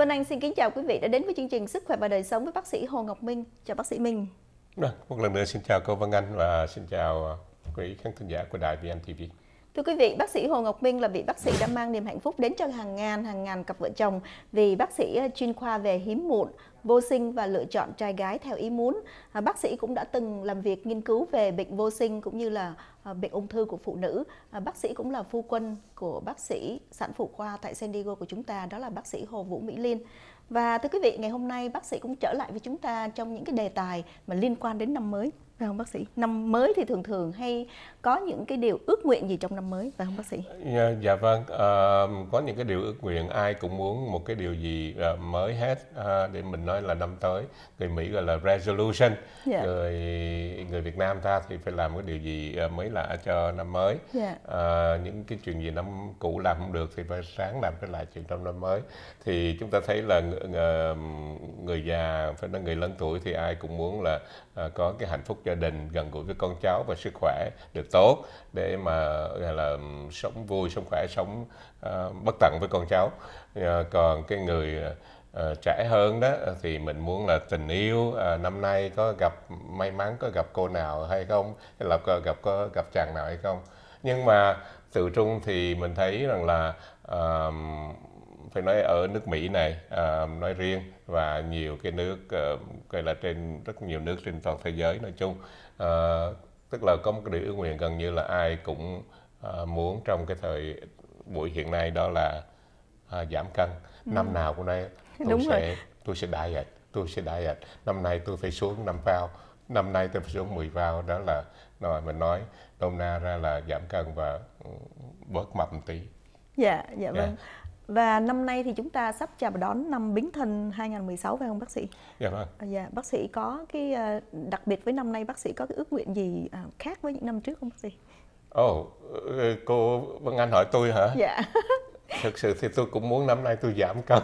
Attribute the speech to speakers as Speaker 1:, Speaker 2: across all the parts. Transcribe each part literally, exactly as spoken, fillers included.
Speaker 1: Vân Anh xin kính chào quý vị đã đến với chương trình Sức khỏe và đời sống với bác sĩ Hồ Ngọc Minh. Chào bác sĩ Minh.
Speaker 2: Rồi, một lần nữa xin chào cô Vân Anh và xin chào quý khán thính giả của đài vê en ti vi.
Speaker 1: Thưa quý vị, bác sĩ Hồ Ngọc Minh là vị bác sĩ đã mang niềm hạnh phúc đến cho hàng ngàn hàng ngàn cặp vợ chồng vì bác sĩ chuyên khoa về hiếm muộn, vô sinh và lựa chọn trai gái theo ý muốn. À, bác sĩ cũng đã từng làm việc nghiên cứu về bệnh vô sinh cũng như là à, bệnh ung thư của phụ nữ. À, bác sĩ cũng là phu quân của bác sĩ sản phụ khoa tại San Diego của chúng ta, đó là bác sĩ Hồ Vũ Mỹ Liên. Và thưa quý vị, ngày hôm nay bác sĩ cũng trở lại với chúng ta trong những cái đề tài mà liên quan đến năm mới. Phải không bác sĩ? Năm mới thì thường thường hay có những cái điều ước nguyện gì trong năm mới, phải không bác sĩ?
Speaker 2: Dạ, dạ vâng, à, có những cái điều ước nguyện ai cũng muốn một cái điều gì à, mới hết, à, để mình nói là năm tới. Người Mỹ gọi là resolution,
Speaker 1: Yeah.
Speaker 2: người người Việt Nam ta thì phải làm cái điều gì mới lạ cho năm mới.
Speaker 1: Yeah.
Speaker 2: À, những cái chuyện gì năm cũ làm không được thì phải sáng làm cái lại chuyện trong năm mới. Thì chúng ta thấy là người, người già, phải nói người lớn tuổi thì ai cũng muốn là à, có cái hạnh phúc gia đình, gần gũi với con cháu và sức khỏe được tốt để mà gọi là sống vui, sống khỏe, sống uh, bất tận với con cháu. Uh, còn cái người uh, trẻ hơn đó thì mình muốn là tình yêu, uh, năm nay có gặp may mắn có gặp cô nào hay không, hay là có gặp có gặp chàng nào hay không. Nhưng mà tự trung thì mình thấy rằng là uh, phải nói ở nước Mỹ này uh, nói riêng và nhiều cái nước uh, gọi là trên rất nhiều nước trên toàn thế giới nói chung, uh, tức là có một cái điều ước nguyện gần như là ai cũng uh, muốn trong cái thời buổi hiện nay, đó là uh, giảm cân. Ừ. Năm nào cũng đây tôi Đúng sẽ rồi. tôi sẽ diet, tôi sẽ diet. Năm nay tôi phải xuống năm pound, năm nay tôi phải xuống mười pound, đó là rồi mình nói nôm na ra là giảm cân và bớt mập một tí.
Speaker 1: Dạ, dạ vâng. Yeah. Và năm nay thì chúng ta sắp chào đón năm Bính Thân hai không một sáu phải không bác sĩ?
Speaker 2: Dạ vâng.
Speaker 1: Dạ, bác sĩ có cái đặc biệt với năm nay, bác sĩ có cái ước nguyện gì khác với những năm trước không bác sĩ?
Speaker 2: Ồ, oh, cô Vân Anh hỏi tôi hả?
Speaker 1: Dạ.
Speaker 2: Thực sự thì tôi cũng muốn năm nay tôi giảm cân.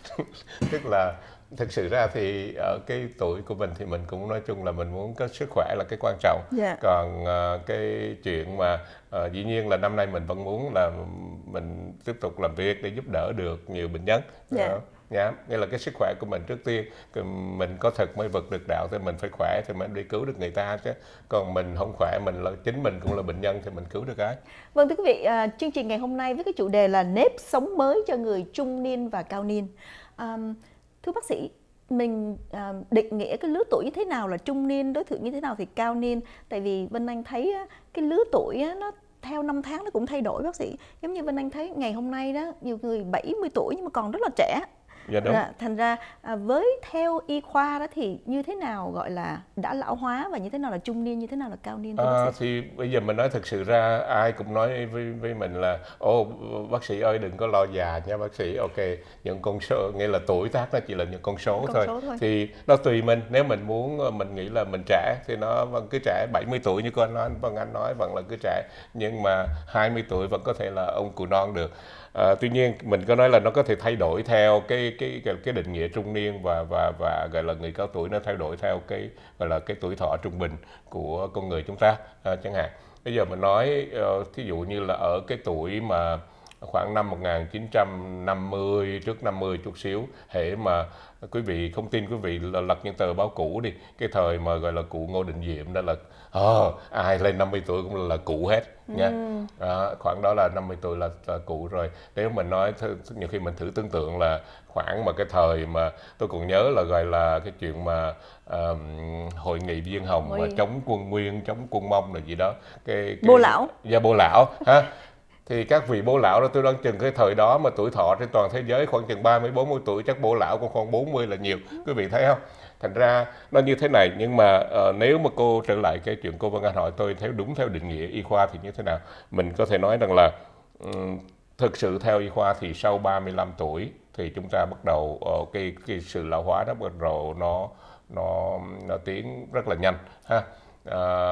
Speaker 2: Tức là thực sự ra thì ở cái tuổi của mình thì mình cũng nói chung là mình muốn có sức khỏe là cái quan trọng.
Speaker 1: Yeah.
Speaker 2: Còn uh, cái chuyện mà uh, dĩ nhiên là năm nay mình vẫn muốn là mình tiếp tục làm việc để giúp đỡ được nhiều bệnh nhân.
Speaker 1: Yeah.
Speaker 2: Uh, yeah. Nghĩa là cái sức khỏe của mình trước tiên, mình có thực mới vực được đạo, thì mình phải khỏe thì mình đi cứu được người ta chứ. Còn mình không khỏe, mình là chính mình cũng là bệnh nhân thì mình cứu được ai.
Speaker 1: Vâng thưa quý vị, uh, chương trình ngày hôm nay với cái chủ đề là nếp sống mới cho người trung niên và cao niên. Um, Thưa bác sĩ, mình uh, định nghĩa cái lứa tuổi như thế nào là trung niên, đối tượng như thế nào thì cao niên? Tại vì Vân Anh thấy uh, cái lứa tuổi uh, nó theo năm tháng nó cũng thay đổi bác sĩ. Giống như Vân Anh thấy ngày hôm nay đó, nhiều người bảy mươi tuổi nhưng mà còn rất là trẻ.
Speaker 2: Dạ đúng.
Speaker 1: À, thành ra à, với theo y khoa đó thì như thế nào gọi là đã lão hóa và như thế nào là trung niên, như thế nào là cao niên?
Speaker 2: À, thì bây giờ mình nói thực sự ra ai cũng nói với với mình là ô bác sĩ ơi đừng có lo già nha bác sĩ. Ok, những con số nghĩa là tuổi tác nó chỉ là những con số,
Speaker 1: con
Speaker 2: thôi.
Speaker 1: số thôi
Speaker 2: Thì nó tùy mình, nếu mình muốn mình nghĩ là mình trẻ thì nó vẫn cứ trẻ. Bảy mươi tuổi như con anh Vân Anh nói vẫn là cứ trẻ, nhưng mà hai mươi tuổi vẫn có thể là ông cụ non được. À, tuy nhiên mình có nói là nó có thể thay đổi theo cái cái cái, cái định nghĩa trung niên và và và gọi là người cao tuổi, nó thay đổi theo cái gọi là cái tuổi thọ trung bình của con người chúng ta. À, chẳng hạn bây giờ mình nói uh, thí dụ như là ở cái tuổi mà khoảng năm một nghìn chín trăm năm mươi, trước năm mươi chút xíu, hễ mà quý vị không tin quý vị là lật những tờ báo cũ đi, cái thời mà gọi là cụ Ngô Đình Diệm đó là oh, ai lên năm mươi tuổi cũng là, là cụ hết nha. Ừ. À, khoảng đó là năm mươi tuổi là, là cụ rồi. Nếu mình nói nhiều khi mình thử tưởng tượng là khoảng mà cái thời mà tôi còn nhớ là gọi là cái chuyện mà um, hội nghị Viên Hồng Ôi. mà chống quân Nguyên, chống quân Mông là gì đó, cái, cái
Speaker 1: bô lão
Speaker 2: dạ bô lão ha. Thì các vị bố lão đó tôi đoán chừng cái thời đó mà tuổi thọ trên toàn thế giới khoảng chừng ba mươi bốn mươi tuổi, chắc bố lão còn khoảng bốn mươi là nhiều, quý vị thấy không? Thành ra nó như thế này. Nhưng mà uh, nếu mà cô trở lại cái chuyện cô Vân Anh hỏi tôi theo đúng theo định nghĩa y khoa thì như thế nào, mình có thể nói rằng là um, thực sự theo y khoa thì sau ba mươi lăm tuổi thì chúng ta bắt đầu uh, cái cái sự lão hóa đó bắt đầu nó nó nó tiến rất là nhanh ha. Uh,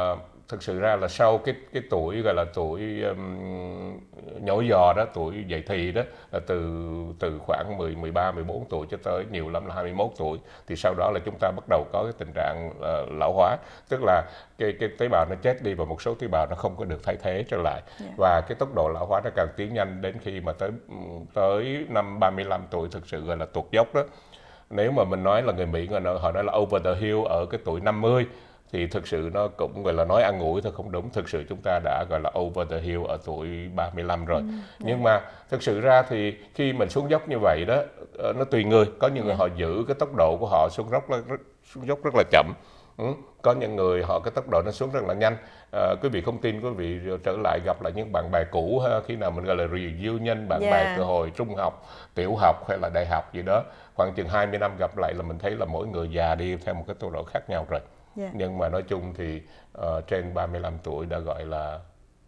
Speaker 2: thực sự ra là sau cái cái tuổi gọi là tuổi um, nhỏ giò đó, tuổi dậy thì đó, là từ từ khoảng mười, mười ba, mười bốn tuổi cho tới nhiều lắm là hai mươi mốt tuổi, thì sau đó là chúng ta bắt đầu có cái tình trạng uh, lão hóa, tức là cái cái tế bào nó chết đi và một số tế bào nó không có được thay thế trở lại. Yeah. Và cái tốc độ lão hóa nó càng tiến nhanh đến khi mà tới tới năm ba mươi lăm tuổi thực sự gọi là tụt dốc đó. Nếu mà mình nói là người Mỹ họ nói là over the hill ở cái tuổi năm mươi thì thực sự nó cũng gọi là nói ăn ủi thôi không đúng, thực sự chúng ta đã gọi là over the hill ở tuổi ba mươi lăm rồi. Ừ, nhưng mà thực sự ra thì khi mình xuống dốc như vậy đó, nó tùy người, có những người họ giữ cái tốc độ của họ xuống dốc rất, xuống dốc rất là chậm. Ừ. Có những người họ cái tốc độ nó xuống rất là nhanh. À, quý vị không tin, quý vị trở lại gặp lại những bạn bè cũ ha, khi nào mình gọi là reunion, bạn yeah. bè từ hồi trung học, tiểu học hay là đại học gì đó, khoảng chừng hai mươi năm gặp lại là mình thấy là mỗi người già đi theo một cái tốc độ khác nhau rồi. Yeah. Nhưng mà nói chung thì uh, trên ba mươi lăm tuổi đã gọi là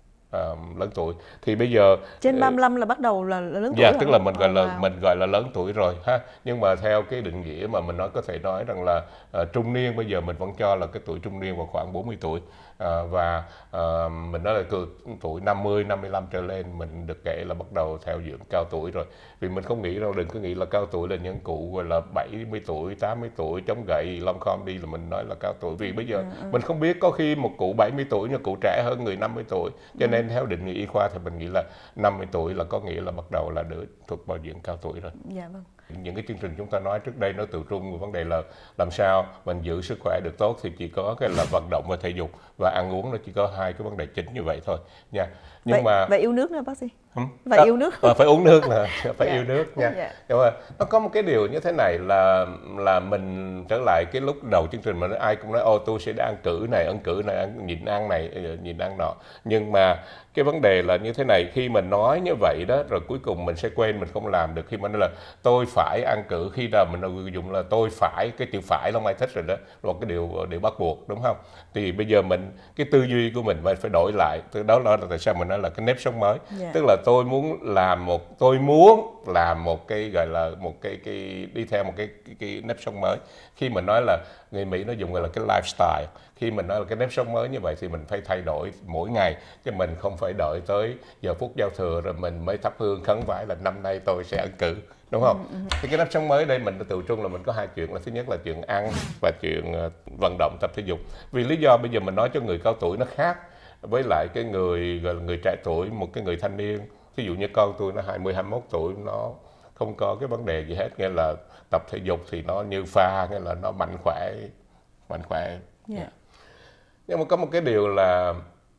Speaker 2: uh, lớn tuổi. Thì bây giờ
Speaker 1: trên ba mươi lăm là bắt đầu là lớn tuổi.
Speaker 2: Dạ, tức là mình gọi là wow. mình gọi là lớn tuổi rồi ha. Nhưng mà theo cái định nghĩa mà mình nói có thể nói rằng là uh, trung niên, bây giờ mình vẫn cho là cái tuổi trung niên vào khoảng bốn mươi tuổi. Uh, và uh, mình nói là từ tuổi năm mươi, năm mươi lăm trở lên mình được kể là bắt đầu theo dưỡng cao tuổi rồi. Vì mình không nghĩ đâu, đừng có nghĩ là cao tuổi là những cụ gọi là bảy mươi tuổi, tám mươi tuổi chống gậy lom khom đi là mình nói là cao tuổi. Vì bây giờ ừ, ừ. mình không biết, có khi một cụ bảy mươi tuổi nhưng cụ trẻ hơn người năm mươi tuổi. Cho nên ừ. theo định nghĩa y khoa thì mình nghĩ là năm mươi tuổi là có nghĩa là bắt đầu là được thuộc vào diện cao tuổi rồi.
Speaker 1: Dạ vâng.
Speaker 2: Những cái chương trình chúng ta nói trước đây nó tự trung vào vấn đề là làm sao mình giữ sức khỏe được tốt thì chỉ có cái là vận động và thể dục và ăn uống, nó chỉ có hai cái vấn đề chính như vậy thôi nha. Nhưng
Speaker 1: vậy,
Speaker 2: mà
Speaker 1: vậy yêu nước nữa bác sĩ.
Speaker 2: Ừ.
Speaker 1: Và
Speaker 2: à,
Speaker 1: yêu nước.
Speaker 2: À, phải uống nước nè, phải yeah. yêu nước nha.
Speaker 1: Yeah.
Speaker 2: Nhưng mà nó có một cái điều như thế này là là mình trở lại cái lúc đầu chương trình mà ai cũng nói ô tôi sẽ ăn cử này, ăn cử này, ăn nhịn ăn này, nhịn ăn nọ. Nhưng mà cái vấn đề là như thế này, khi mình nói như vậy đó rồi cuối cùng mình sẽ quên, mình không làm được. Khi mà nói là tôi phải ăn cử, khi nào mình dùng là tôi phải, cái chữ phải không ai thích rồi đó, một cái điều điều bắt buộc, đúng không? Thì bây giờ mình cái tư duy của mình mình phải đổi lại. Từ đó là tại sao mình nói là cái nếp sống mới. Yeah. Tức là tôi muốn làm một tôi muốn làm một cái gọi là một cái cái đi theo một cái cái, cái nếp sống mới. Khi mình nói là người Mỹ nó dùng gọi là cái lifestyle, khi mình nói là cái nếp sống mới như vậy thì mình phải thay đổi mỗi ngày, chứ mình không phải đợi tới giờ phút giao thừa rồi mình mới thắp hương khấn vái là năm nay tôi sẽ ăn cử, đúng không? Ừ, ừ. Thì cái nếp sống mới đây mình tự trung là mình có hai chuyện, là thứ nhất là chuyện ăn và chuyện vận động tập thể dục. Vì lý do bây giờ mình nói cho người cao tuổi nó khác với lại cái người gọi là người trẻ tuổi, một cái người thanh niên. Ví dụ như con tôi nó hai mươi, hai mươi mốt tuổi, nó không có cái vấn đề gì hết, nghĩa là tập thể dục thì nó như pha, nghĩa là nó mạnh khỏe, mạnh khỏe. Yeah. Nhưng mà có một cái điều là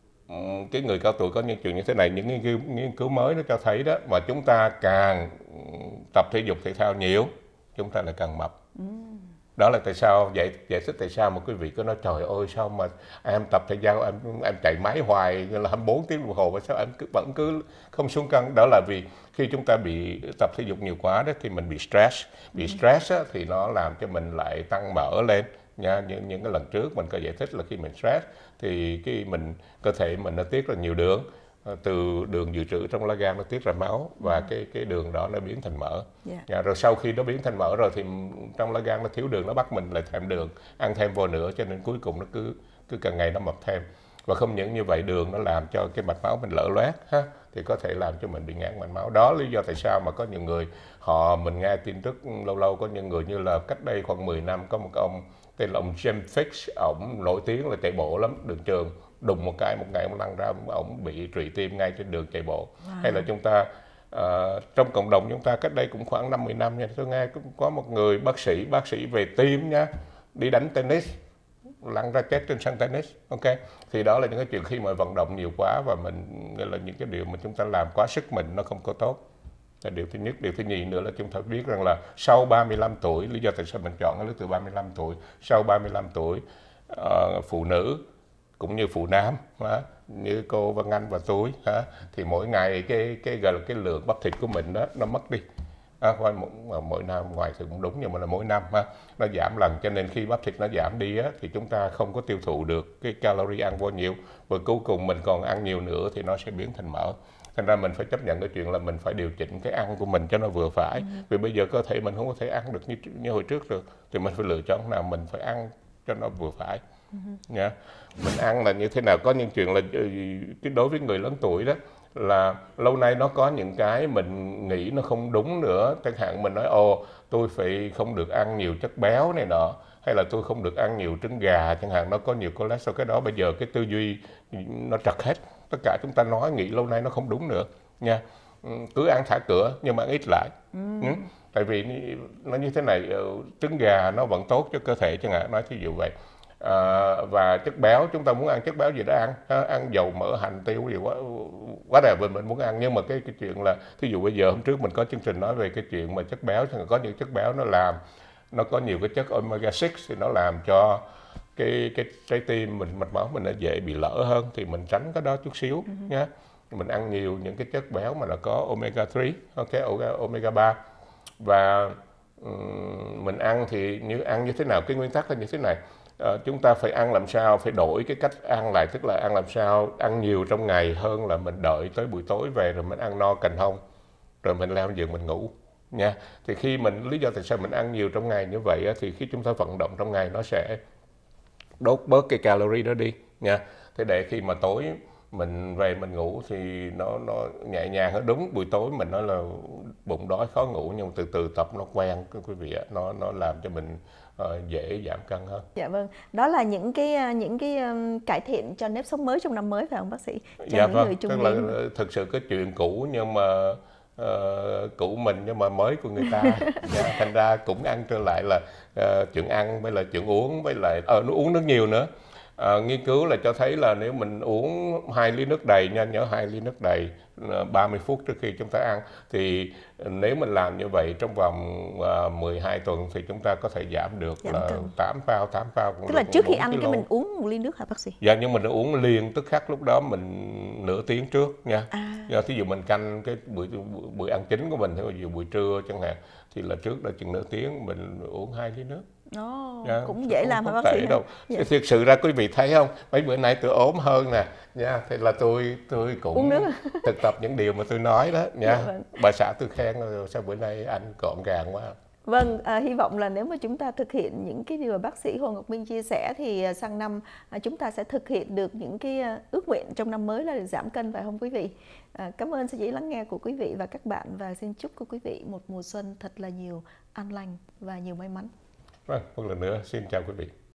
Speaker 2: cái người cao tuổi có những chuyện như thế này, những nghiên cứu, nghiên cứu mới nó cho thấy đó, mà chúng ta càng tập thể dục thể thao nhiều, chúng ta lại càng mập. Mm. Đó là tại sao, giải, giải thích tại sao một quý vị cứ nói trời ơi sao mà em tập thể giao, em em chạy máy hoài là hai mươi bốn tiếng đồng hồ mà sao em cứ, vẫn cứ không xuống cân. Đó là vì khi chúng ta bị tập thể dục nhiều quá đó thì mình bị stress. Bị stress á, thì nó làm cho mình lại tăng mỡ lên. Nha, những, những cái lần trước mình có giải thích là khi mình stress thì cái mình cơ thể mình nó tiết ra nhiều đường, từ đường dự trữ trong lá gan nó tiết ra máu và ừ. cái cái đường đó nó biến thành mỡ. Yeah. Nha, rồi sau khi nó biến thành mỡ rồi thì trong lá gan nó thiếu đường, nó bắt mình lại thèm đường, ăn thêm vô nữa, cho nên cuối cùng nó cứ cứ càng ngày nó mập thêm. Và không những như vậy, đường nó làm cho cái mạch máu mình lở loét ha, thì có thể làm cho mình bị ngạt mạch máu. Đó lý do tại sao mà có nhiều người họ mình nghe tin tức lâu lâu có những người như là cách đây khoảng mười năm có một ông tên là ông James Fix, ổng nổi tiếng là chạy bộ lắm, đường trường đùng một cái một ngày ông lăn ra ổng bị trụy tim ngay trên đường chạy bộ. Wow. Hay là chúng ta uh, trong cộng đồng chúng ta cách đây cũng khoảng năm mươi năm nha, tôi nghe cũng có một người bác sĩ bác sĩ về tim nha, đi đánh tennis lăn ra chết trên sân tennis. Ok, thì đó là những cái chuyện khi mà vận động nhiều quá và mình gọi là những cái điều mà chúng ta làm quá sức mình nó không có tốt. Là điều thứ nhất. Điều thứ nhì nữa là chúng ta biết rằng là sau ba mươi lăm tuổi, lý do tại sao mình chọn cái lứa từ ba mươi lăm tuổi, sau ba mươi lăm tuổi uh, phụ nữ cũng như phụ nam ha, như cô Vân Anh và tôi ha, thì mỗi ngày cái cái gọi là cái lượng bắp thịt của mình đó nó mất đi. À, mỗi, mỗi năm ngoài thì cũng đúng nhưng mà là mỗi năm ha, nó giảm lần, cho nên khi bắp thịt nó giảm đi á, thì chúng ta không có tiêu thụ được cái calorie ăn vô nhiều, và cuối cùng mình còn ăn nhiều nữa thì nó sẽ biến thành mỡ. Thành ra mình phải chấp nhận cái chuyện là mình phải điều chỉnh cái ăn của mình cho nó vừa phải. Ừ. Vì bây giờ cơ thể mình không có thể ăn được như, như hồi trước được, thì mình phải lựa chọn nào mình phải ăn cho nó vừa phải. Nha. Mình ăn là như thế nào? Có những chuyện là cái đối với người lớn tuổi đó là lâu nay nó có những cái mình nghĩ nó không đúng nữa. Chẳng hạn mình nói ồ tôi phải không được ăn nhiều chất béo này nọ, hay là tôi không được ăn nhiều trứng gà chẳng hạn, nó có nhiều cholesterol. Cái đó bây giờ cái tư duy nó trật hết. Tất cả chúng ta nói nghĩ lâu nay nó không đúng nữa nha. Cứ ăn thả cửa nhưng mà ăn ít lại. Ừ. Ừ. Tại vì nó như thế này, trứng gà nó vẫn tốt cho cơ thể chẳng hạn, nói thí dụ vậy. À, và chất béo chúng ta muốn ăn chất béo gì đó ăn, ha, ăn dầu mỡ hành tiêu gì quá quá đẹp mình muốn ăn. Nhưng mà cái cái chuyện là thí dụ bây giờ hôm trước mình có chương trình nói về cái chuyện mà chất béo, có những chất béo nó làm nó có nhiều cái chất omega sáu thì nó làm cho cái cái trái tim mình, mạch máu mình nó dễ bị lỡ hơn, thì mình tránh cái đó chút xíu uh-huh. nhé. Mình ăn nhiều những cái chất béo mà nó có omega ba, ok, omega ba. Và um, mình ăn thì như ăn như thế nào, cái nguyên tắc là như thế này. À, chúng ta phải ăn làm sao, phải đổi cái cách ăn lại, tức là ăn làm sao ăn nhiều trong ngày hơn là mình đợi tới buổi tối về rồi mình ăn no cành hông rồi mình leo giường mình ngủ nha. Thì khi mình, lý do tại sao mình ăn nhiều trong ngày như vậy á, thì khi chúng ta vận động trong ngày nó sẽ đốt bớt cái calorie đó đi nha. Thế để khi mà tối mình về mình ngủ thì nó nó nhẹ nhàng hơn. Đúng, buổi tối mình nói là bụng đói khó ngủ, nhưng mà từ từ tập nó quen quý vị ạ, nó nó làm cho mình uh, dễ giảm cân hơn.
Speaker 1: Dạ vâng, đó là những cái những cái um, cải thiện cho nếp sống mới trong năm mới phải không bác sĩ? Cho
Speaker 2: dạ
Speaker 1: những
Speaker 2: vâng,
Speaker 1: người trung
Speaker 2: tức
Speaker 1: niên.
Speaker 2: là thực sự cái chuyện cũ nhưng mà uh, cũ mình nhưng mà mới của người ta. Dạ, thành ra cũng ăn trở lại là uh, chuyện ăn với lại chuyện uống, với lại ờ uh, nó uống nước nhiều nữa. À, nghiên cứu là cho thấy là nếu mình uống hai ly nước đầy nha, nhớ hai ly nước đầy ba mươi phút trước khi chúng ta ăn, thì nếu mình làm như vậy trong vòng uh, mười hai tuần thì chúng ta có thể giảm được giảm là cân. tám bao, tám bao cũng
Speaker 1: tức là trước khi ăn
Speaker 2: kilo.
Speaker 1: Cái mình uống một ly nước hả bác sĩ?
Speaker 2: Dạ, nhưng mình uống liền tức khắc lúc đó mình nửa tiếng trước nha. À. Dạ, thí dụ mình canh cái bữa bữa ăn chính của mình, ví dụ buổi trưa chẳng hạn, thì là trước đó chừng nửa tiếng mình uống hai ly nước.
Speaker 1: Oh, dạ, cũng dễ làm hả bác sĩ?
Speaker 2: Đâu. Dạ. Thực sự ra quý vị thấy không, mấy bữa nay tôi ốm hơn nè nha, thì là tôi tôi cũng thực tập những điều mà tôi nói đó nha. Dạ, vâng. Bà xã tôi khen rồi, sao bữa nay anh gọn gàng quá.
Speaker 1: Vâng, à, hy vọng là nếu mà chúng ta thực hiện những cái điều mà bác sĩ Hồ Ngọc Minh chia sẻ thì sang năm à, chúng ta sẽ thực hiện được những cái ước nguyện trong năm mới là được giảm cân, phải không quý vị? À, cảm ơn sự chỉ lắng nghe của quý vị và các bạn, và xin chúc quý vị một mùa xuân thật là nhiều an lành và nhiều may mắn.
Speaker 2: Vâng, một lần nữa xin chào quý vị.